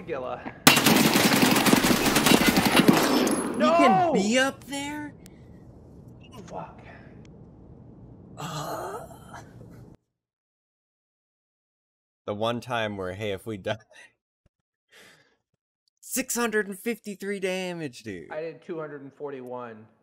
Tagilla. No! You can be up there? Fuck. The one time where, hey, if we die... 653 damage, dude. I did 241.